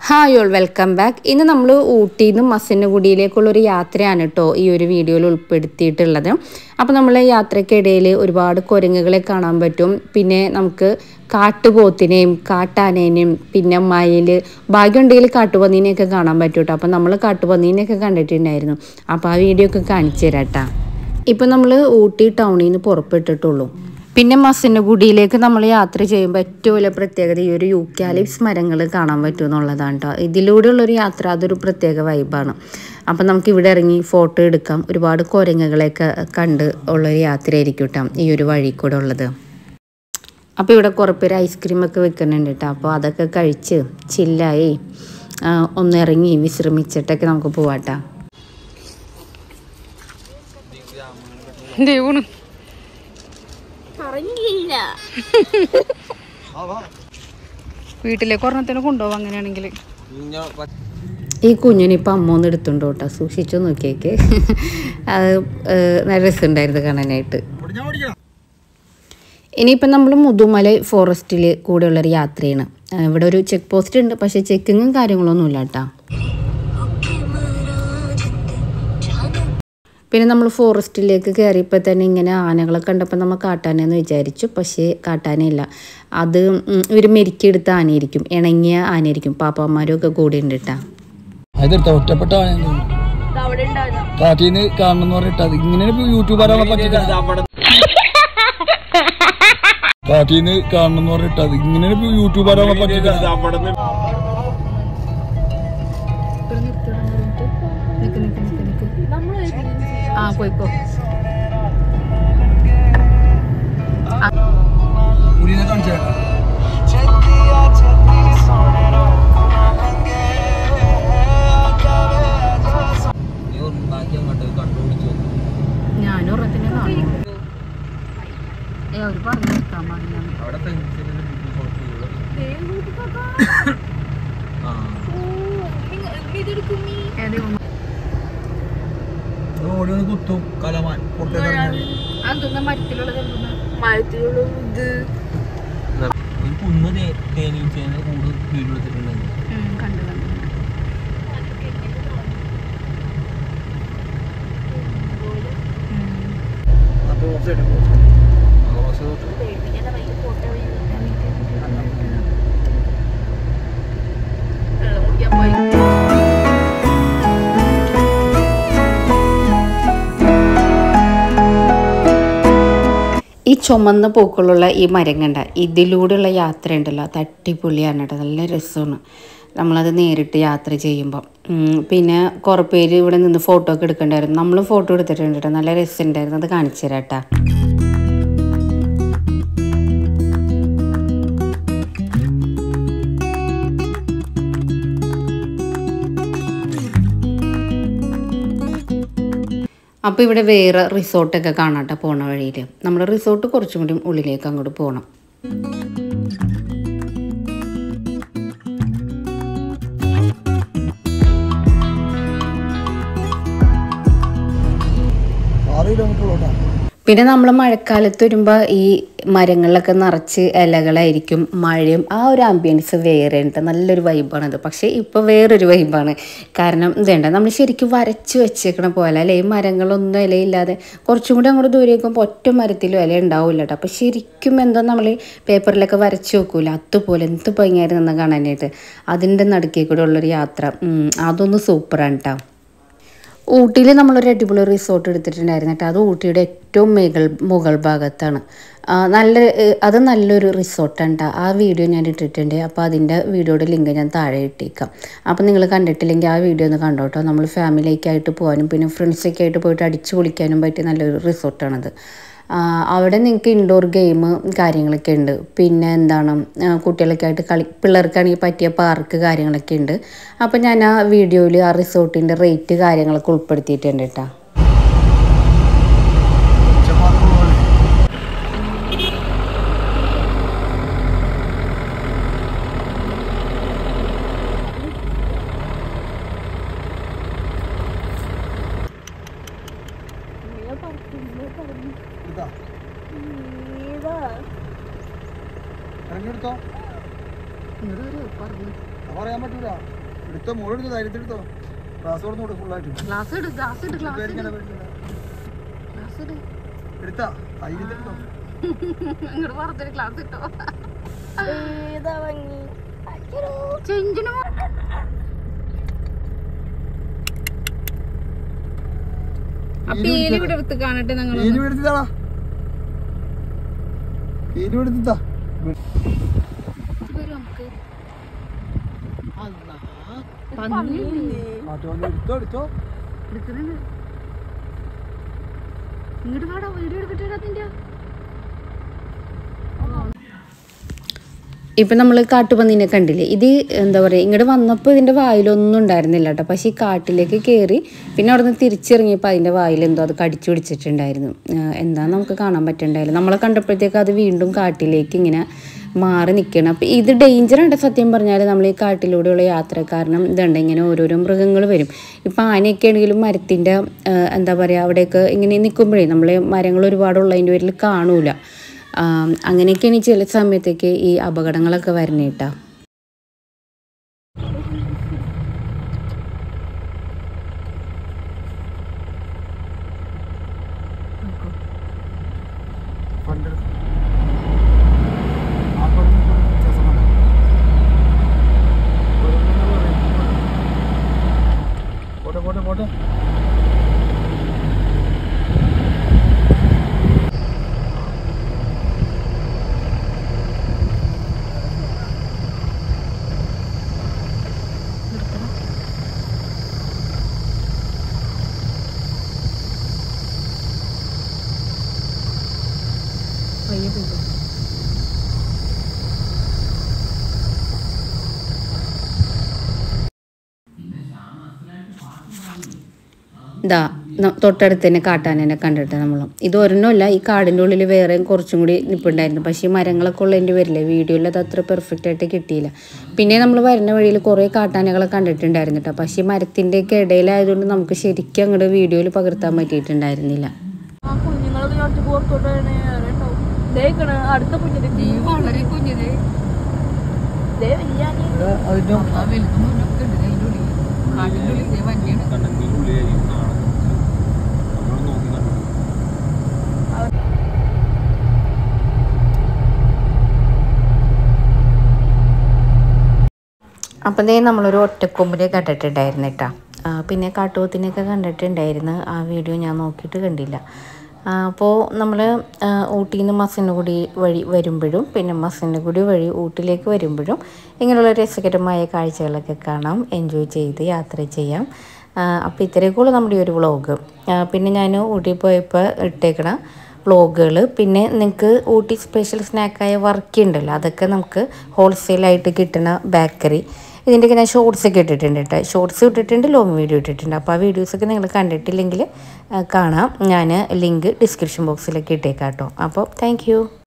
Hi all welcome back. ഇന്ന് നമ്മൾ ഊട്ടിയിൽ നിന്ന് മസനഗുഡിയിലേക്കുള്ളൊരു യാത്രയാണ് കേട്ടോ ഈ ഒരു വീഡിയോയിൽ ഉൾപ്പെടുത്തിയിട്ടുള്ളത്. അപ്പോൾ നമ്മൾ യാത്രയ്ക്കിടയിൽ ഒരുപാട് കുരങ്ങുകളെ കാണാൻ പറ്റും. പിന്നെ നമുക്ക് കാട്ടുപോത്തിനെയും കാട്ടാനേനെയും പിന്നെ മയിൽ ഭാഗ്യമുണ്ടെങ്കിൽ കാട്ടുപന്നീനെയൊക്കെ കാണാൻ പറ്റും കേട്ടോ. അപ്പോൾ നമ്മൾ കാട്ടുപന്നീനെയൊക്കെ കണ്ടിട്ടുണ്ടായിരുന്നു. അപ്പോൾ ആ വീഡിയോ ഒക്കെ കാണിച്ചു തരാം കേട്ടോ. ഇപ്പം നമ്മൾ ഊട്ടി ടൗണിൽ നിന്ന് പുറപ്പെട്ടിട്ടുള്ളൂ. പിന്നെ മസനഗുഡിയിലേക്ക് നമ്മൾ യാത്ര ചെയ്യുമ്പോൾ ഏറ്റവും വലിയ പ്രത്യേകത ഈ ഒരു യൂക്കാലിപ്സ് മരങ്ങൾ കാണാൻ പറ്റും എന്നുള്ളതാണ് കേട്ടോ. ഇതിലൂടെയുള്ളൊരു യാത്ര അതൊരു പ്രത്യേക വൈബാണ്. അപ്പം നമുക്ക് ഇവിടെ ഇറങ്ങി ഫോട്ടോ എടുക്കാം. ഒരുപാട് കുരങ്ങുകളെയൊക്കെ കണ്ട് ഉള്ളൊരു യാത്രയായിരിക്കും കേട്ടോ ഈ ഒരു വഴി കൂടെ ഉള്ളത്. അപ്പോൾ ഇവിടെ കുറേ പേര് ഐസ്ക്രീമൊക്കെ വെക്കുന്നുണ്ട് കേട്ടോ. അപ്പോൾ അതൊക്കെ കഴിച്ച് ചില്ലായി ഒന്ന് ഇറങ്ങി വിശ്രമിച്ചിട്ടൊക്കെ നമുക്ക് പോവാട്ടോ. വീട്ടിലേക്ക് ഒരെണ്ണത്തിന് കൊണ്ടുപോകും. അങ്ങനെയാണെങ്കിൽ ഈ കുഞ്ഞിനിപ്പോൾ അമ്മ ഒന്ന് എടുത്തുണ്ടോ കേട്ടോ, സൂക്ഷിച്ചു നോക്കിയേക്ക്. അത് നല്ല രസമുണ്ടായിരുന്നു കാണാനായിട്ട്. ഇനിയിപ്പം നമ്മൾ മുതുമല ഫോറസ്റ്റിൽ കൂടെയുള്ളൊരു യാത്രയാണ്. ഇവിടെ ഒരു ചെക്ക് പോസ്റ്റ് ഉണ്ട്, പക്ഷേ ചെക്കിങ്ങും കാര്യങ്ങളൊന്നും ഇല്ല കേട്ടോ. പിന്നെ നമ്മൾ ഫോറസ്റ്റിലേക്ക് കയറിയപ്പോൾ തന്നെ ഇങ്ങനെ ആനകളെ കണ്ടപ്പോൾ നമ്മൾ കാട്ടാനെന്ന് വിചാരിച്ചു. പക്ഷേ കാട്ടാനയില്ല, അത് ഇവർ മെരുക്കിയെടുത്ത ആനയായിരിക്കും, ഇണങ്ങിയ ആനയായിരിക്കും. പാപ്പാമാരും ഒക്കെ കൂടെ ഉണ്ട് കേട്ടോ. ഒറ്റപ്പെട്ട കാട്ടീന്ന് കാണണം പറഞ്ഞിട്ട് ഇങ്ങനെ യൂട്യൂബറാണെ പറ്റിട്ട് കാട്ടീന്ന് കാണണം പറഞ്ഞിട്ട് ഇങ്ങനെ യൂട്യൂബറാണെ പറ്റിട്ട് പോയിക്കോ. പുലിനെ കാണിച്ചേക്കാം. ഞാനും ഒരെണ്ണത്തിനെ കാണും. അവർ പറഞ്ഞു നിർത്താൻ പാടില്ല. കുത്തും കലമാൻ മരത്തിലുള്ളത് കുന്ന് തേനീച്ചേനെ കൂട് വീടെടുത്തിട്ടുണ്ടെങ്കിൽ കണ്ടു കണ്ടു. ഈ ചുമന്ന പൂക്കളുള്ള ഈ മരം കണ്ട ഇതിലൂടെയുള്ള യാത്ര ഉണ്ടല്ലോ, തട്ടിപ്പൊളിയാണ് കേട്ടോ. നല്ല രസമാണ് നമ്മളത് നേരിട്ട് യാത്ര ചെയ്യുമ്പോൾ. പിന്നെ കുറേ പേര് ഇവിടെ നിന്ന് ഫോട്ടോ ഒക്കെ എടുക്കണ്ടായിരുന്നു. നമ്മളും ഫോട്ടോ എടുത്തിട്ടുണ്ട് കേട്ടോ. നല്ല രസമുണ്ടായിരുന്നു. അത് കാണിച്ചു തരാം കേട്ടോ. അപ്പോൾ ഇവിടെ വേറെ റിസോർട്ടൊക്കെ കാണാട്ടോ പോണ വഴിയിൽ. നമ്മുടെ റിസോർട്ട് കുറച്ചും കൂടി ഉള്ളിലേക്ക് അങ്ങോട്ട് പോകണം. പിന്നെ നമ്മൾ മഴക്കാലത്ത് വരുമ്പോൾ ഈ മരങ്ങളിലൊക്കെ നിറച്ച് ഇലകളായിരിക്കും, മഴയും. ആ ഒരു ആംബിയൻസ് വേറെ ഉണ്ട്, നല്ലൊരു വൈബാണത്. പക്ഷേ ഇപ്പോൾ വേറൊരു വൈബാണ്. കാരണം ഇതേണ്ട നമ്മൾ ശരിക്കും വരച്ച് വെച്ചേക്കണ പോലെ അല്ലേ, ഈ മരങ്ങളൊന്നും ഇലയില്ലാതെ കുറച്ചും കൂടി അങ്ങോട്ട് ദൂരെ വയ്ക്കുമ്പോൾ ഒറ്റ മരത്തിലും ഇല ഉണ്ടാവില്ല കേട്ടോ. അപ്പോൾ ശരിക്കും എന്തോ നമ്മൾ പേപ്പറിലൊക്കെ വരച്ച് വെക്കൂല, അതുപോലെ എന്ത് ഭംഗിയായിരുന്നു എന്ന് കാണാനായിട്ട്. അതിൻ്റെ നടുക്കേ കൂടെ ഉള്ളൊരു യാത്ര അതൊന്ന് സൂപ്പറാണ് കേട്ടോ. ഊട്ടിയിൽ നമ്മളൊരു അടിപൊളി റിസോർട്ട് എടുത്തിട്ടുണ്ടായിരുന്നു കേട്ടോ. അത് ഊട്ടിയുടെ ഏറ്റവും മുകൾ ഭാഗത്താണ്. നല്ലൊരു റിസോർട്ടാണ് കേട്ടോ. ആ വീഡിയോ ഞാൻ ഇട്ടിട്ടുണ്ട്. അപ്പോൾ അതിൻ്റെ വീഡിയോയുടെ ലിങ്ക് ഞാൻ താഴെ ഇട്ടേക്കാം. അപ്പോൾ നിങ്ങൾ കണ്ടിട്ടില്ലെങ്കിൽ ആ വീഡിയോ ഒന്ന് കണ്ടോട്ടോ. നമ്മൾ ഫാമിലിക്കായിട്ട് പോകാനും പിന്നെ ഫ്രണ്ട്സൊക്കെ ആയിട്ട് പോയിട്ട് അടിച്ചു പൊളിക്കാനും പറ്റിയ നല്ലൊരു റിസോർട്ടാണത്. അവിടെ നിങ്ങൾക്ക് ഇൻഡോർ ഗെയിം കാര്യങ്ങളൊക്കെ ഉണ്ട്. പിന്നെ എന്താണ് കുട്ടികളൊക്കെ ആയിട്ട് പിള്ളേർക്കാണെങ്കിൽ പറ്റിയ പാർക്ക് കാര്യങ്ങളൊക്കെ ഉണ്ട്. അപ്പോൾ ഞാൻ ആ വീഡിയോയിൽ ആ റിസോർട്ടിൻ്റെ റേറ്റ് കാര്യങ്ങളൊക്കെ ഉൾപ്പെടുത്തിയിട്ടുണ്ട് കേട്ടോ. പറയാൻ പറ്റൂല. എടുത്തോ മോളെടുത്തോ ധൈര്യത്തിലെടുത്തോ ഗ്ലാസ് തുറന്നു ഫുള്ളായിട്ട് എടുത്താ ധൈര്യത്തിലെടുത്തോ കാണട്ടെ എടുത്തോ ഇങ്ങോട്ട് പാടാ വീഡിയോ എടുക്കട്ടെ. ഇപ്പം നമ്മൾ കാട്ടുപന്നീനെ കണ്ടില്ലേ, ഇത് എന്താ പറയുക, ഇങ്ങോട്ട് വന്നപ്പോൾ ഇതിൻ്റെ വായിലൊന്നും ഉണ്ടായിരുന്നില്ല കേട്ടോ. പക്ഷേ ഈ കാട്ടിലേക്ക് കയറി പിന്നെ അവിടെ നിന്ന് തിരിച്ചിറങ്ങിയപ്പോൾ അതിൻ്റെ വായിലെന്തോ അത് കടിച്ചു പിടിച്ചിട്ടുണ്ടായിരുന്നു. എന്താണെന്ന് നമുക്ക് കാണാൻ പറ്റുന്നുണ്ടായില്ല. നമ്മളെ കണ്ടപ്പോഴത്തേക്ക് അത് വീണ്ടും കാട്ടിലേക്ക് ഇങ്ങനെ മാറി നിൽക്കണം. അപ്പോൾ ഇത് ഡേഞ്ചറാണ് സത്യം പറഞ്ഞാൽ. നമ്മൾ ഈ കാട്ടിലൂടെയുള്ള യാത്ര കാരണം ഇതുണ്ട്, ഇങ്ങനെ ഓരോരോ മൃഗങ്ങൾ വരും. ഇപ്പം ആനയൊക്കെ ആണെങ്കിലും മരത്തിൻ്റെ എന്താ പറയുക അവിടെയൊക്കെ ഇങ്ങനെ നിൽക്കുമ്പോഴേ നമ്മൾ മരങ്ങൾ ഒരുപാടുള്ളതിൻ്റെ പേരിൽ കാണൂല. അങ്ങനെയൊക്കെയാണ് ചില സമയത്തേക്ക് ഈ അപകടങ്ങളൊക്കെ വരണേട്ടാ. ഇതാ തൊട്ടടുത്ത് തന്നെ കാട്ടാനേനെ കണ്ടിട്ട് നമ്മൾ ഇത് ഒരെണ്ണമല്ല, ഈ കാടിൻ്റെ ഉള്ളിൽ വേറെയും കുറച്ചും കൂടി നിൽപ്പുണ്ടായിരുന്നു. പക്ഷേ ഈ മരങ്ങളൊക്കെ ഉള്ളതിൻ്റെ വരില്ല, വീഡിയോയിൽ അത് അത്ര പെർഫെക്റ്റ് ആയിട്ട് കിട്ടിയില്ല. പിന്നെ നമ്മൾ വരുന്ന വഴിയിൽ കുറേ കാട്ടാനകളെ കണ്ടിട്ടുണ്ടായിരുന്നു കേട്ടോ. പക്ഷേ മരത്തിൻ്റെയൊക്കെ ഇടയിലായതുകൊണ്ട് നമുക്ക് ശരിക്കും അങ്ങോട്ട് വീഡിയോയിൽ പകർത്താൻ പറ്റിയിട്ടുണ്ടായിരുന്നില്ല. അടുത്ത വളരെ കുഞ്ഞത് അപ്പം ദേ നമ്മളൊരു ഒറ്റക്കൊമ്പിനെ കണ്ടിട്ടുണ്ടായിരുന്നു കേട്ടോ. പിന്നെ കാട്ടുപോത്തിനെയൊക്കെ കണ്ടിട്ടുണ്ടായിരുന്നു. ആ വീഡിയോ ഞാൻ നോക്കിയിട്ട് കണ്ടില്ല. അപ്പോൾ നമ്മൾ ഊട്ടിയിൽ നിന്ന് മസനഗുഡി വഴി വരുമ്പോഴും പിന്നെ മസനഗുഡി വഴി ഊട്ടിയിലേക്ക് വരുമ്പോഴും ഇങ്ങനെയുള്ള രസകരമായ കാഴ്ചകളൊക്കെ കാണാം, എൻജോയ് ചെയ്ത് യാത്ര ചെയ്യാം. അപ്പോൾ ഇത്രയൊക്കെയുള്ളൂ നമ്മുടെ ഈ ഒരു വ്ളോഗ്. പിന്നെ ഞാൻ ഊട്ടി പോയപ്പോൾ ഇട്ടേക്കണ വ്ളോഗുകൾ, പിന്നെ നിങ്ങൾക്ക് ഊട്ടി സ്പെഷ്യൽ സ്നാക്കായ വർക്കി ഉണ്ടല്ലോ, അതൊക്കെ നമുക്ക് ഹോൾസെയിലായിട്ട് കിട്ടുന്ന ബേക്കറി, ഇതിൻ്റെയൊക്കെ ഞാൻ ഷോർട്സൊക്കെ ഇട്ടിട്ടുണ്ട് കേട്ടോ. ഷോർട്സ് ഇട്ടിട്ടുണ്ട്, ലോങ് വീഡിയോ ഇട്ടിട്ടുണ്ട്. അപ്പോൾ ആ വീഡിയോസൊക്കെ നിങ്ങൾ കണ്ടിട്ടില്ലെങ്കിൽ കാണാം. ഞാൻ ലിങ്ക് ഡിസ്ക്രിപ്ഷൻ ബോക്സിലൊക്കെ ഇട്ടേക്കാം കേട്ടോ. അപ്പോൾ താങ്ക് യു.